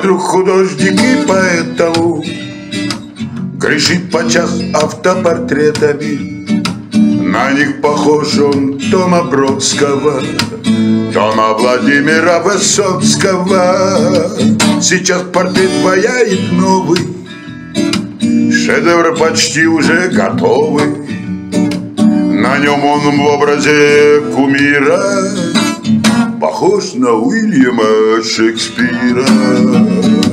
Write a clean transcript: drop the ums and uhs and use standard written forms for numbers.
друг художник и поэтому грешит подчас автопортретами. На них похож он то на Бродского, то на Владимира Высоцкого. Сейчас портрет паяет новый, шедевры почти уже готовы. На нем он в образе кумира похож на Уильяма Шекспира.